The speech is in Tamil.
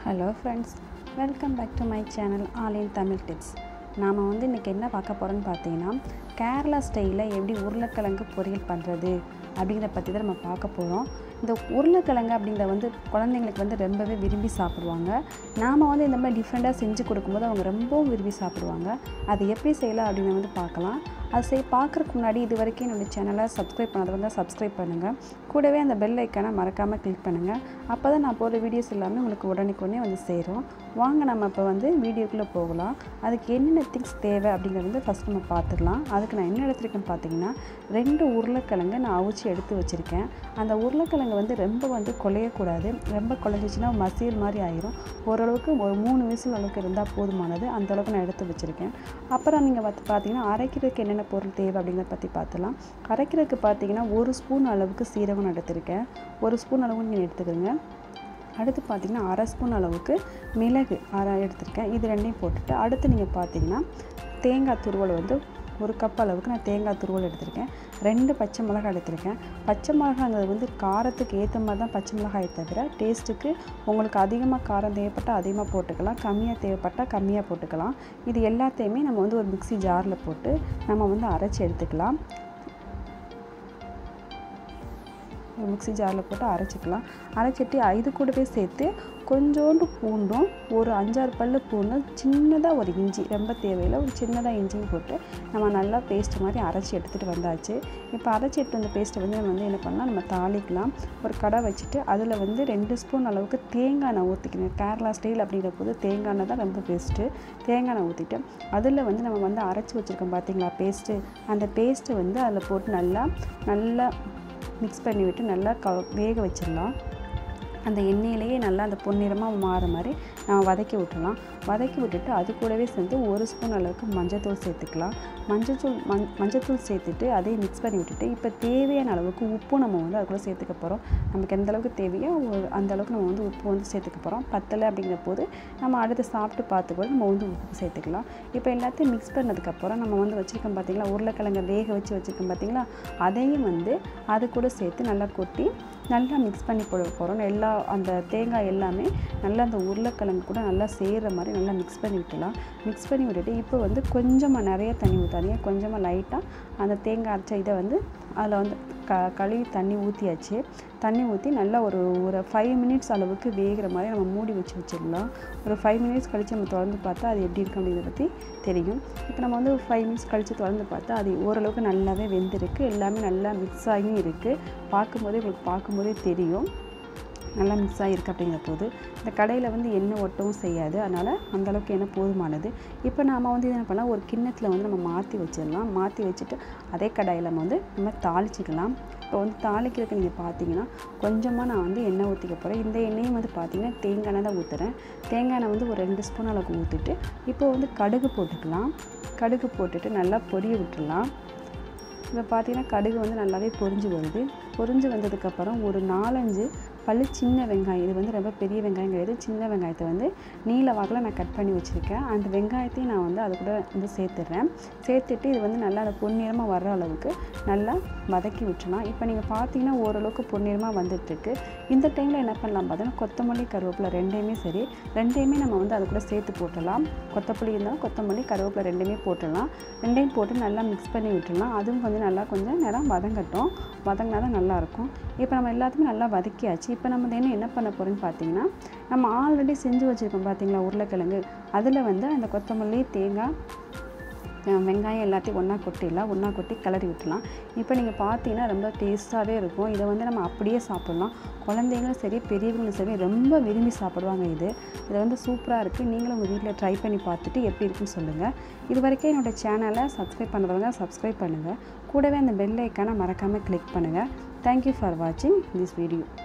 Hello friends, welcome back to my channel All in Tamil Tips. நாம இன்னைக்கு என்ன பார்க்க போறோம்னு பார்த்தீங்கன்னா கேரளா ஸ்டைல்ல எப்படி உருளைக்கிழங்கு பொரியல் பண்றது அப்படிங்கற பத்தி தான் நம்ம பார்க்க போறோம். இந்த உருளைக்கிழங்கு அப்படிங்கறது குழந்தைகளுக்கு ரொம்பவே விரும்பி சாப்பிடுவாங்க. நாம இந்த மாதிரி டிஃபரண்டா செஞ்சு கொடுக்கும்போது அவங்க ரொம்ப விரும்பி சாப்பிடுவாங்க. அது எப்படி செய்யலாம் அப்படிங்கறத பார்க்கலாம். அது பார்க்கறதுக்கு முன்னாடி இதுவரைக்கும் என்னோட சேனலை சப்ஸ்கிரைப் பண்ணாதவங்க சப்ஸ்கிரைப் பண்ணுங்க. கூடவே அந்த பெல் ஐகானை மறக்காம கிளிக் பண்ணுங்க. அப்பதான் நான் போடுற வீடியோஸ் எல்லாமே உங்களுக்கு உடனே சேரும். வாங்க நம்ம இப்ப வீடியோக்குள்ள போகலாம். அதுக்கு என்னென்ன திங்ஸ் தேவை அப்படிங்கறது ஃபர்ஸ்ட் நம்ம பார்த்துடலாம். அதுக்கு நான் என்ன எடுத்துருக்கேன்னு பார்த்தீங்கன்னா 2 உருளைக்கிழங்கு நான் அவிச்சு எடுத்து வச்சிருக்கேன். அந்த உருளைக்கிழங்கு ரொம்ப குழைய கூடாது. ரொம்ப குழைஞ்சிச்சுனா மசியல் மாதிரி ஆயிரும். ஓரளவுக்கு ஒரு 3 விசில் அளவுக்கு இருந்தா போதுமானது. அந்த அளவுக்கு நான் எடுத்து வச்சிருக்கேன். அப்புறம் நீங்க பார்த்தீங்கன்னா அரைக்கிறதுக்கு என்னென்ன பொருள் தேவை அப்படிங்கறத பத்தி பார்த்தலாம். அரைக்கிறதுக்கு பார்த்தீங்கன்னா 1 ஸ்பூன் அளவுக்கு சீரகம் எடுத்துருக்கேன். 1 ஸ்பூன் அளவுக்கு நீங்க எடுத்துக்கங்க. அடுத்து பார்த்தீங்கன்னா 1/2 ஸ்பூன் அளவுக்கு மிளகு எடுத்துருக்கேன். இது ரெண்டையும் போட்டுட்டு அடுத்து நீங்கள் பார்த்தீங்கன்னா தேங்காய் துருவல் 1 கப் அளவுக்கு நான் தேங்காய் துருவல் எடுத்திருக்கேன். 2 பச்சை மிளகாய் எடுத்திருக்கேன். பச்சை மிளகாய்ங்கிறது காரத்துக்கு ஏற்ற மாதிரி தான் பச்சை மிளகாயை தவிர டேஸ்ட்டுக்கு உங்களுக்கு அதிகமாக காரம் தேவைப்பட்டால் அதிகமாக போட்டுக்கலாம், கம்மியாக தேவைப்பட்டால் கம்மியாக போட்டுக்கலாம். இது எல்லாத்தையுமே நம்ம ஒரு மிக்ஸி ஜாரில் போட்டு நம்ம அரைச்சி எடுத்துக்கலாம். ஒரு மிக்ஸி ஜாரில் போட்டு அரைச்சிக்கலாம். அரைச்சிட்டு இது கூடவே சேர்த்து கொஞ்சோண்டு பூண்டும் ஒரு 5-6 பல்லு பூண்டு சின்னதாக ஒரு இஞ்சி, ரொம்ப தேவையில்லை, ஒரு சின்னதாக இஞ்சியும் போட்டு நம்ம நல்லா பேஸ்ட் மாதிரி அரைச்சி எடுத்துகிட்டு வந்தாச்சு. இப்போ அரைச்சி எடுத்து வந்த பேஸ்ட்டை நம்ம என்ன பண்ணலாம், நம்ம தாளிக்கலாம். ஒரு கடை வச்சுட்டு அதில் 2 ஸ்பூன் அளவுக்கு தேங்காய் எண்ணெய் ஊற்றிக்கணும். கேரளா ஸ்டைல் அப்படிங்கிற போது தேங்காய் எண்ணெய் தான் ரொம்ப பெஸ்ட்டு. தேங்காய் எண்ணெய் ஊற்றிட்டு அதில் நம்ம அரைச்சி வச்சுருக்கோம் பார்த்தீங்களா பேஸ்ட்டு, அந்த பேஸ்ட்டை அதில் போட்டு நல்லா மிக்ஸ் பண்ணி விட்டு நல்லா வேக வச்சிடலாம். அந்த எண்ணெயிலேயே நல்லா அந்த பொன்னிறமாக மாற மாதிரி நம்ம வதக்கி விட்டுடலாம். வதக்கி விட்டுட்டு அது கூடவே சேர்ந்து 1 ஸ்பூன் அளவுக்கு மஞ்சத்தூள் சேர்த்துக்கலாம். மஞ்சத்தூள் சேர்த்துட்டு அதையும் மிக்ஸ் பண்ணி விட்டுட்டு இப்போ தேவையான அளவுக்கு உப்பு நம்ம அது கூட சேர்த்துக்க போகிறோம். நமக்கு எந்த அளவுக்கு தேவையோ அந்த அளவுக்கு நம்ம உப்பு சேர்த்துக்க போகிறோம். பத்தலை அப்படிங்கிற போது நம்ம அடுத்து சாப்பிட்டு பார்த்து கூட நம்ம உப்பு சேர்த்துக்கலாம். இப்போ எல்லாத்தையும் மிக்ஸ் பண்ணதுக்கப்புறம் நம்ம வச்சுருக்கோம் பார்த்தீங்களா, உருளைக்கிழங்கை வேக வச்சு வச்சுருக்கோம் பார்த்தீங்களா, அதையும் அது கூட சேர்த்து நல்லா கொட்டி நல்லா மிக்ஸ் பண்ணி போட போகிறோம். அந்த தேங்காய் எல்லாமே நல்லா அந்த உருளைக்கிழங்கு கூட நல்லா சேர்கிற மாதிரி நல்லா மிக்ஸ் பண்ணி விட்டுலாம். மிக்ஸ் பண்ணி விட்டுட்டு இப்போ கொஞ்சமாக நிறைய தண்ணி ஊற்றாதீங்க, கொஞ்சமாக லைட்டாக அந்த தேங்காய் அரைச்ச இதை அதில் கழுவி தண்ணி ஊற்றியாச்சு. தண்ணி ஊற்றி நல்லா ஒரு 5 மினிட்ஸ் அளவுக்கு வேகிற மாதிரி நம்ம மூடி வச்சிடலாம். ஒரு 5 மினிட்ஸ் கழித்து நம்ம திறந்து பார்த்தா அது எப்படி இருக்குது அப்படிங்கிறத பற்றி தெரியும். இப்போ நம்ம 5 மினிட்ஸ் கழித்து திறந்து பார்த்தா அது ஓரளவுக்கு நல்லாவே வெந்திருக்கு. எல்லாமே நல்லா மிக்ஸ் ஆகியும் இருக்குது. பார்க்கும்போதே தெரியும் நல்லா மிக்ஸ் ஆகிருக்கு அப்படிங்கிற போது இந்த கடையில் எண்ணெய் ஒட்டவும் செய்யாது. அதனால் அந்தளவுக்கு எண்ணெய் போதுமானது. இப்போ நாம் இது என்ன பண்ணலாம், ஒரு கிண்ணத்தில் நம்ம மாற்றி வச்சிடலாம். மாற்றி வச்சுட்டு அதே கடாயில் நம்ம தாளிச்சிக்கலாம். இப்போ தாளிக்கிறதுக்கு நீங்கள் பார்த்தீங்கன்னா கொஞ்சமாக நான் எண்ணெய் ஊற்றிக்க போகிறேன். இந்த எண்ணெயும் பார்த்தீங்கன்னா தேங்காய் எண்ணெய் தான் ஊற்றுறேன். தேங்காய் எண்ணெய் ஒரு 2 ஸ்பூன் அளவுக்கு ஊற்றிட்டு இப்போ கடுகு போட்டுக்கலாம். கடுகு போட்டுட்டு நல்லா பொரிய விட்டுடலாம். இப்போ பார்த்தீங்கன்னா கடுகு நல்லாவே பொரிஞ்சு வருது. பொரிஞ்சு வந்ததுக்கப்புறம் ஒரு 4-5 பல்லு சின்ன வெங்காயம், இது ரொம்ப பெரிய வெங்காயம் கிடையாது, சின்ன வெங்காயத்தை நீல வாக்கில் நான் கட் பண்ணி வச்சுருக்கேன். அந்த வெங்காயத்தையும் நான் அது கூட சேர்த்துடுறேன். சேர்த்துட்டு இது நல்லா அந்த பொன்னிறமாக வர்ற அளவுக்கு நல்லா வதக்கி விட்டுலாம். இப்போ நீங்கள் பார்த்தீங்கன்னா ஓரளவுக்கு பொன்னிறமாக வந்துட்டுருக்கு. இந்த டைமில் என்ன பண்ணலாம் பார்த்தீங்கன்னா கொத்தமல்லி கருவேப்பிலை ரெண்டையுமே நம்ம அது கூட சேர்த்து போட்டுடலாம். கொத்தமல்லி இருந்தாலும் கொத்தமல்லி கருவேப்பிலை ரெண்டையுமே போட்டுடலாம். ரெண்டையும் போட்டு நல்லா மிக்ஸ் பண்ணி விட்டுடலாம். அதுவும் நல்லா கொஞ்சம் நேரம் வதங்கினா தான் நல்லாயிருக்கும். இப்போ நம்ம எல்லாத்தையுமே நல்லா வதக்கியாச்சு. இப்போ நம்ம என்ன பண்ண போகிறோம்னு பார்த்தீங்கன்னா நம்ம ஆல்ரெடி செஞ்சு வச்சுருக்கோம் பார்த்தீங்களா உருளைக்கிழங்கு, அதில் அந்த கொத்தமல்லி தேங்காய் வெங்காயம் எல்லாத்தையும் ஒன்றா கொட்டி கிளறி விட்டுலாம். இப்போ நீங்கள் பார்த்தீங்கன்னா ரொம்ப டேஸ்ட்டாகவே இருக்கும். இதை நம்ம அப்படியே சாப்பிட்லாம். குழந்தைங்களும் சரி பெரியவங்களும் சரி ரொம்ப விரும்பி சாப்பிடுவாங்க. இது சூப்பராக இருக்குது. நீங்களும் உங்கள் வீட்டில் ட்ரை பண்ணி பார்த்துட்டு எப்படி இருக்குன்னு சொல்லுங்கள். இது வரைக்கும் என்னோடய சேனலை சப்ஸ்கிரைப் பண்ணுறவங்க சப்ஸ்கிரைப் பண்ணுங்கள். கூடவே அந்த பெல் ஐக்கானை மறக்காமல் கிளிக் பண்ணுங்கள். தேங்க்யூ ஃபார் வாட்சிங் திஸ் வீடியோ.